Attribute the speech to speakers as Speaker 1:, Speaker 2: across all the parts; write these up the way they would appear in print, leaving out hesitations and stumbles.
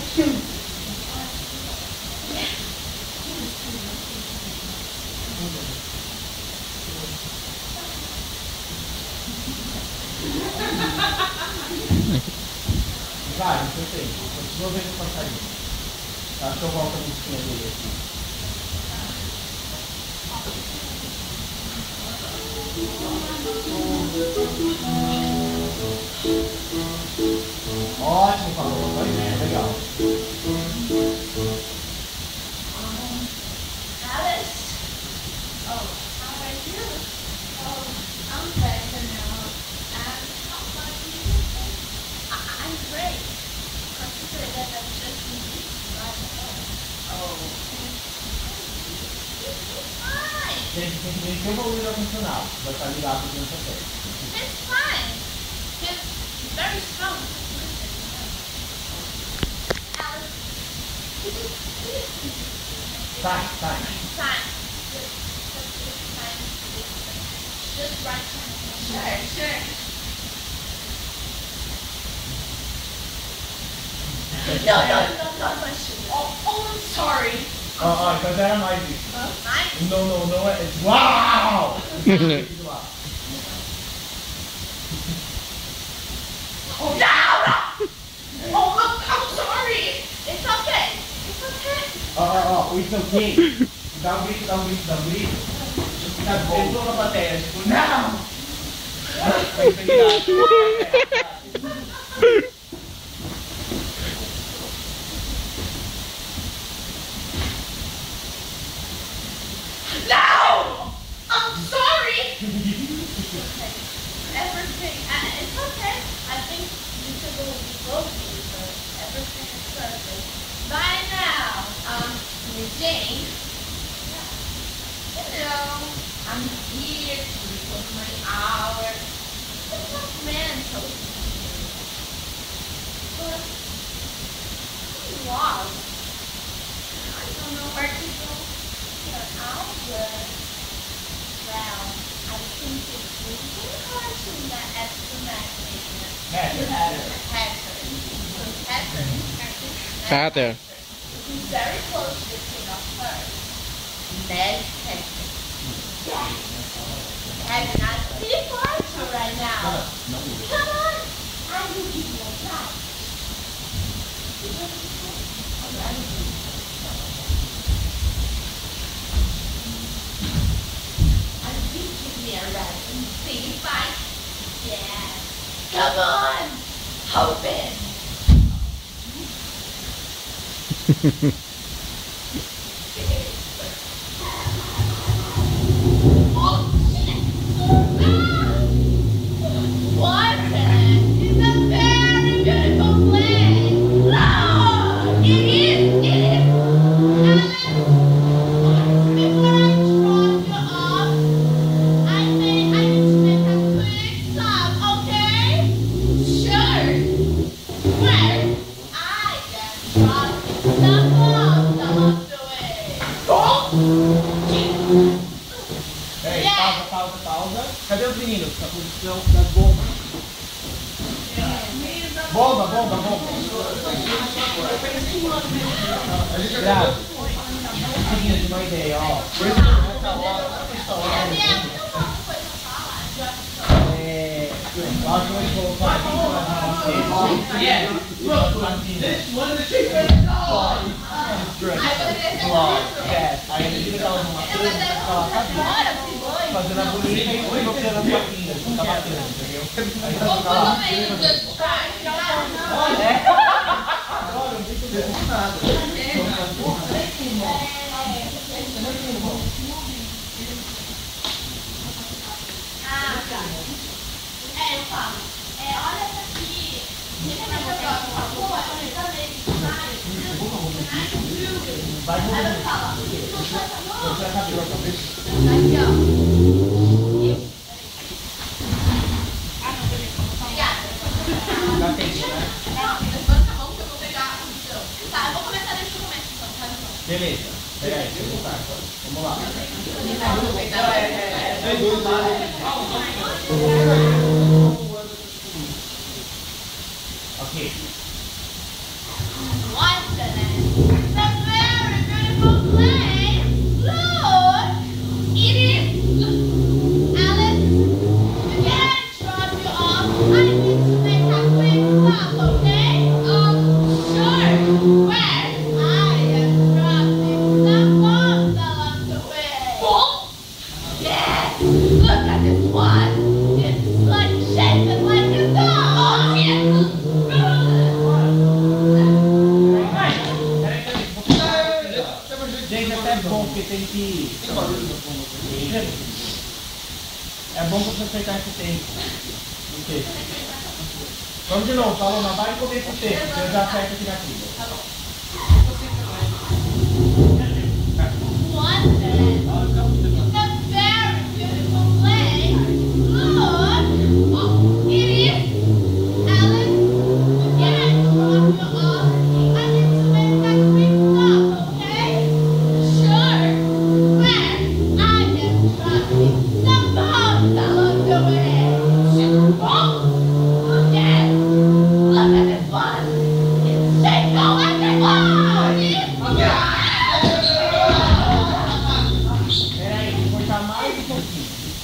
Speaker 1: Vai, não sei. Continua vendo o passarinho. Acho que eu volto a musiquinha dele aqui. Ótimo, Paloma. Foi bem, legal.
Speaker 2: Alice. Oh, how are you? Oh, I'm better now. And how about you? I'm great. Consider that I'm just in this right now. Oh. It's fine.
Speaker 1: Tem que mexer o volume do ar-condicionado. Vai estar ligado aqui no café.
Speaker 2: It's fine. It's very strong. Alice.
Speaker 1: Sai.
Speaker 2: Time. Just right time. Sure. No. Oh, I'm sorry.
Speaker 1: Então já era mais isso.
Speaker 2: Nice?
Speaker 1: Não é. Uau!
Speaker 2: Oh, no! Oh, I'm sorry. It's okay.
Speaker 1: It's okay. Dá um grito. Tá entrou na plateia, tipo, não! Vai ser virado.
Speaker 2: No! I'm sorry! Everything, it's okay. I think you should go be close to you, but everything is perfect. Bye now, Jane. You know, I'm here to report my hours. It's not mental. But I'm lost. I don't know where to go. Well, I think it's really hard to estimate
Speaker 3: Hatter.
Speaker 2: He's very close to the king of her. Ned Hatter. Yes. Having a big party right now. Come on. I will give you a prize. See fight. Yeah. Come on. Hope it. Wonderland is a very beautiful place. Look, it is.
Speaker 1: Pausa. Cadê os meninos? A posição das bombas. Bomba. Grave. Seguinte, uma ideia, ó. Fazendo a bolinha e colocando as patinhas. Tá batendo, entendeu?
Speaker 2: Just try.
Speaker 1: Agora não tem que fazer nada.
Speaker 2: Eu falo. Olha essa aqui. Você vai jogar, por favor? Olha, também.
Speaker 1: Vai
Speaker 2: Aí eu falo.
Speaker 1: Eu já acabei a cabeça.
Speaker 2: Aqui, ó.
Speaker 1: Dá tempo, né?
Speaker 2: Levanta a mão que eu vou pegar o chão. Tá, eu vou começar, deixa eu começar então. Faz então.
Speaker 1: Beleza. Peraí, deixa eu voltar. Vamos lá. Ok.
Speaker 2: One,
Speaker 1: respeitar esse tempo. Ok. Vamos de novo, Paloma, vai comer esse tempo, que eu já acerto aqui na trilha.
Speaker 2: Tá bom. Wonderland. It's a very beautiful place. Look. Oh, it is. Alice, again, from your arm. I need to make that quick stop, okay? Sure. When I am trusting the boat along the way. Oh, again. Look at this one. It's so wonderful.
Speaker 1: Peraí, vou cortar mais um pouquinho.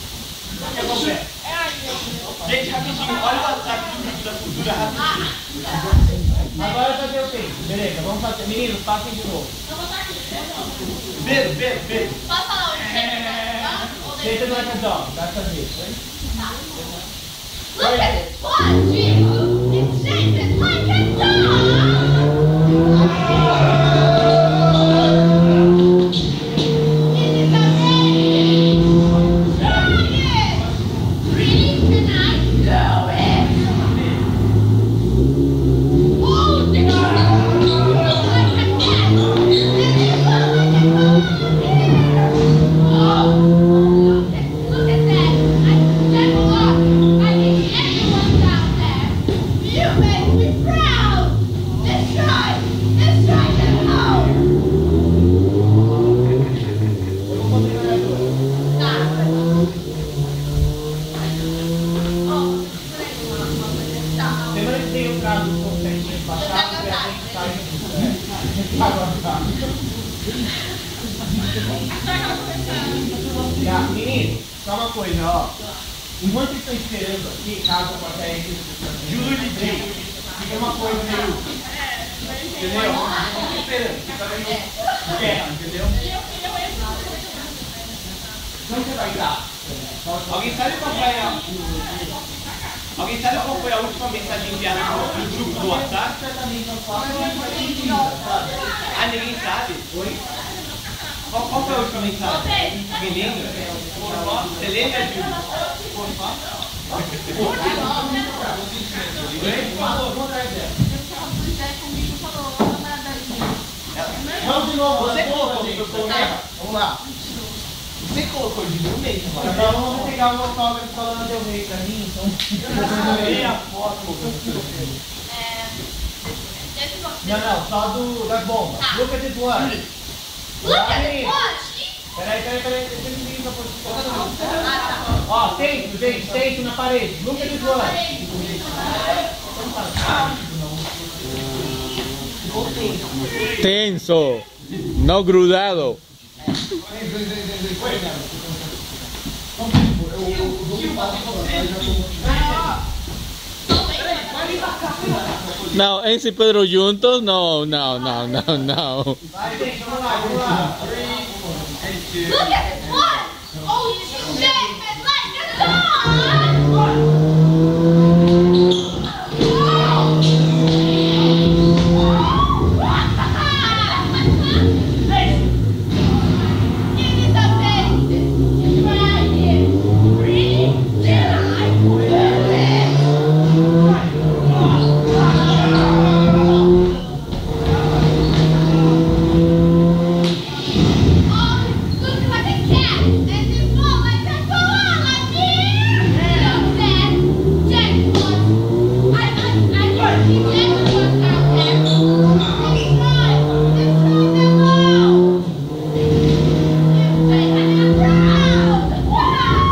Speaker 3: Gente, rapidinho, olha o WhatsApp do grupo da cultura rapidinho.
Speaker 1: Agora já deu tempo. Beleza, vamos fazer. Meninos, passem de novo.
Speaker 2: Eu vou estar aqui.
Speaker 3: Pedro.
Speaker 2: Posso falar o
Speaker 1: Senta no arcadão, dessa vez, hein?
Speaker 2: Look at this one, Jesus! It shapes like a dog! It is amazing! Try it! Really? Can I do it? Oh, this is like a cat! It is like a dog! Oh, look at that! I can walk! I can everyone down there! You make me proud! Let's try that out!
Speaker 1: Eu vou poder olhar agora.
Speaker 2: Tá. Ó, tá.
Speaker 1: Semana que tem o prazo do concertinho passado, e a gente sai junto. Agora tá. Menino, só uma coisa, ó. Enquanto vocês estão esperando aqui, caso a plateia entre fica uma coisa meio. Entendeu? Estão esperando, fica meio guerra, entendeu? Onde você vai estar?
Speaker 3: Alguém sabe qual foi a última mensagem enviada no grupo do WhatsApp? Ah, ninguém sabe? Oi? Qual foi a última mensagem? Alguém lembra? Você lembra, Júlio?
Speaker 1: Vamos de novo,
Speaker 3: Você colocou no grupo do WhatsApp?
Speaker 1: Vamos lá.
Speaker 3: Você colocou de novo mesmo?
Speaker 1: Agora vamos pegar o autógrafo falando Del Rey pra mim, então.
Speaker 3: E a foto?
Speaker 1: Não, só das bombas. Look at this one.
Speaker 2: Look at this one!
Speaker 1: Peraí, deixa eu vir pra posição. Ó, centro, gente, centro na parede. Look at this one.
Speaker 4: Tenso, no grudado. Não, esse Pedro juntos? Não.
Speaker 1: Vai, gente, vamos lá.
Speaker 2: Look at this one! Oh, you shape it like a dog! It is amazing! Try it! Really? Can I do it? Looks like a cat, and it's more like a koala bear. Look that jackpot! I can see jackpots out there. Let's try them all. You say I'm proud. Wow!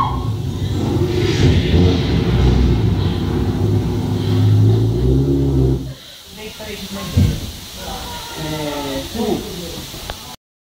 Speaker 1: Peraí, tu.